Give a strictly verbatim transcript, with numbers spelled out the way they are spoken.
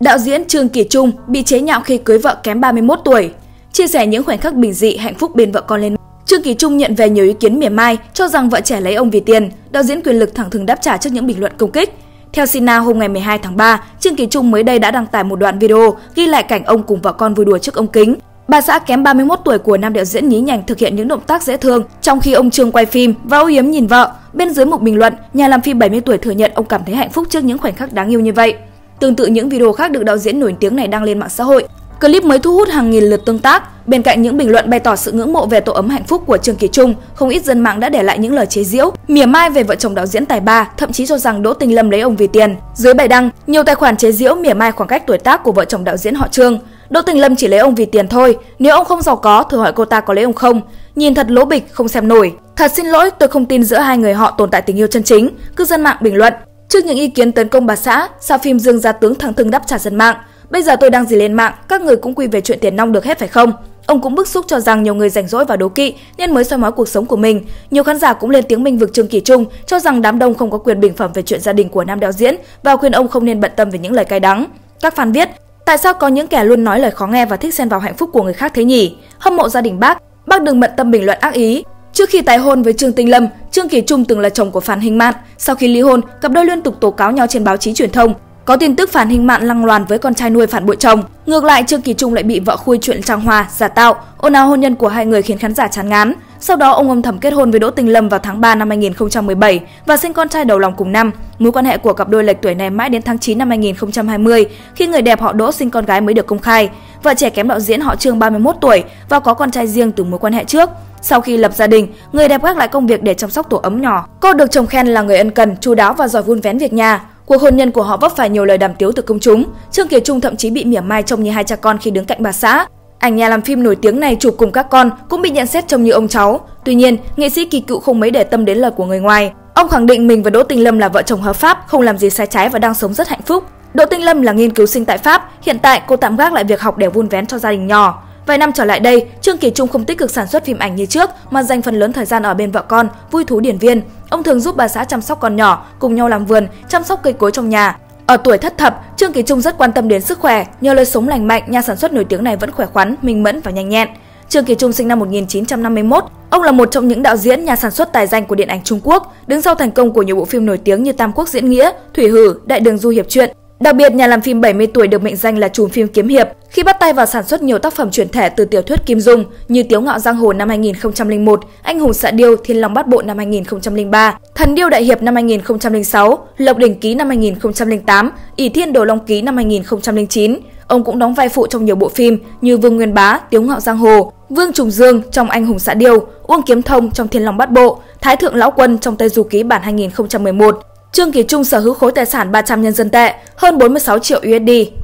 Đạo diễn Trương Kỳ Trung bị chế nhạo khi cưới vợ kém ba mươi mốt tuổi. Chia sẻ những khoảnh khắc bình dị hạnh phúc bên vợ con lên. Trương Kỳ Trung nhận về nhiều ý kiến mỉa mai, cho rằng vợ trẻ lấy ông vì tiền. Đạo diễn quyền lực thẳng thừng đáp trả trước những bình luận công kích. Theo Sina, hôm ngày mười hai tháng ba, Trương Kỳ Trung mới đây đã đăng tải một đoạn video ghi lại cảnh ông cùng vợ con vui đùa trước ống kính. Bà xã kém ba mươi mốt tuổi của nam đạo diễn nhí nhảnh thực hiện những động tác dễ thương trong khi ông Trương quay phim và âu yếm nhìn vợ. Bên dưới một bình luận, nhà làm phim bảy mươi tuổi thừa nhận ông cảm thấy hạnh phúc trước những khoảnh khắc đáng yêu như vậy. Tương tự những video khác được đạo diễn nổi tiếng này đăng lên mạng xã hội. Clip mới thu hút hàng nghìn lượt tương tác. Bên cạnh những bình luận bày tỏ sự ngưỡng mộ về tổ ấm hạnh phúc của Trương Kỳ Trung, không ít dân mạng đã để lại những lời chế giễu, mỉa mai về vợ chồng đạo diễn tài ba, thậm chí cho rằng Đỗ Tinh Lâm lấy ông vì tiền. Dưới bài đăng, nhiều tài khoản chế giễu mỉa mai khoảng cách tuổi tác của vợ chồng đạo diễn họ Trương. Đỗ Tinh Lâm chỉ lấy ông vì tiền thôi, nếu ông không giàu có, thử hỏi cô ta có lấy ông không? Nhìn thật lố bịch, không xem nổi. Thật xin lỗi, tôi không tin giữa hai người họ tồn tại tình yêu chân chính. Cư dân mạng bình luận. Trước những ý kiến tấn công bà xã, sao phim Dương Gia Tướng thẳng thừng đáp trả dân mạng. Bây giờ tôi đăng gì lên mạng, các người cũng quy về chuyện tiền nong được hết phải không? Ông cũng bức xúc cho rằng nhiều người rảnh rỗi và đố kỵ nên mới soi mói cuộc sống của mình. Nhiều khán giả cũng lên tiếng bênh vực Trương Kỳ Trung, cho rằng đám đông không có quyền bình phẩm về chuyện gia đình của nam đạo diễn và khuyên ông không nên bận tâm về những lời cay đắng. Các fan viết, tại sao có những kẻ luôn nói lời khó nghe và thích xen vào hạnh phúc của người khác thế nhỉ? Hâm mộ gia đình bác, bác đừng bận tâm bình luận ác ý. Trước khi tái hôn với Trương Tinh Lâm, Trương Kỳ Trung từng là chồng của Phan Hinh Mạn. Sau khi ly hôn, cặp đôi liên tục tố cáo nhau trên báo chí truyền thông. Có tin tức Phan Hinh Mạn lăng loàn với con trai nuôi phản bội chồng. Ngược lại, Trương Kỳ Trung lại bị vợ khui chuyện trăng hoa, giả tạo. Ồn ào hôn nhân của hai người khiến khán giả chán ngán. Sau đó, ông âm thầm kết hôn với Đỗ Tinh Lâm vào tháng ba năm hai nghìn không trăm mười bảy và sinh con trai đầu lòng cùng năm. Mối quan hệ của cặp đôi lệch tuổi này mãi đến tháng chín năm hai nghìn không trăm hai mươi, khi người đẹp họ Đỗ sinh con gái mới được công khai. Vợ trẻ kém đạo diễn họ Trương ba mươi mốt tuổi và có con trai riêng từ mối quan hệ trước. Sau khi lập gia đình, người đẹp gác lại công việc để chăm sóc tổ ấm nhỏ. Cô được chồng khen là người ân cần, chu đáo và giỏi vun vén việc nhà. Cuộc hôn nhân của họ vấp phải nhiều lời đàm tiếu từ công chúng. Trương Kỳ Trung thậm chí bị mỉa mai trông như hai cha con khi đứng cạnh bà xã. Ảnh nhà làm phim nổi tiếng này chụp cùng các con cũng bị nhận xét trông như ông cháu. Tuy nhiên, nghệ sĩ Kỳ Cựu không mấy để tâm đến lời của người ngoài. Ông khẳng định mình và Đỗ Tinh Lâm là vợ chồng hợp pháp, không làm gì sai trái và đang sống rất hạnh phúc. Đỗ Tinh Lâm là nghiên cứu sinh tại Pháp, hiện tại cô tạm gác lại việc học để vun vén cho gia đình nhỏ. Vài năm trở lại đây, Trương Kỳ Trung không tích cực sản xuất phim ảnh như trước mà dành phần lớn thời gian ở bên vợ con, vui thú điển viên. Ông thường giúp bà xã chăm sóc con nhỏ, cùng nhau làm vườn, chăm sóc cây cối trong nhà. Ở tuổi thất thập, Trương Kỳ Trung rất quan tâm đến sức khỏe, nhờ lối sống lành mạnh, nhà sản xuất nổi tiếng này vẫn khỏe khoắn, minh mẫn và nhanh nhẹn. Trương Kỳ Trung sinh năm một nghìn chín trăm năm mươi mốt, ông là một trong những đạo diễn, nhà sản xuất tài danh của điện ảnh Trung Quốc, đứng sau thành công của nhiều bộ phim nổi tiếng như Tam Quốc Diễn Nghĩa, Thủy Hử, Đại Đường Du Hiệp Truyện. Đặc biệt, nhà làm phim bảy mươi tuổi được mệnh danh là trùm phim kiếm hiệp khi bắt tay vào sản xuất nhiều tác phẩm chuyển thể từ tiểu thuyết Kim Dung như Tiếu Ngạo Giang Hồ năm hai nghìn không trăm lẻ một, Anh Hùng Xạ Điêu, Thiên Long Bát Bộ năm hai nghìn không trăm lẻ ba, Thần Điêu Đại Hiệp năm hai nghìn không trăm lẻ sáu, Lộc Đỉnh Ký năm hai nghìn không trăm lẻ tám, ỷ Thiên Đồ Long Ký năm hai nghìn không trăm lẻ chín. Ông cũng đóng vai phụ trong nhiều bộ phim như Vương Nguyên Bá, Tiếu Ngạo Giang Hồ, Vương Trùng Dương trong Anh Hùng Xạ Điêu, Uông Kiếm Thông trong Thiên Long Bát Bộ, Thái Thượng Lão Quân trong Tây Du Ký bản hai nghìn không trăm mười một. Trương Kỳ Trung sở hữu khối tài sản ba trăm nhân dân tệ, hơn bốn mươi sáu triệu u ét đê.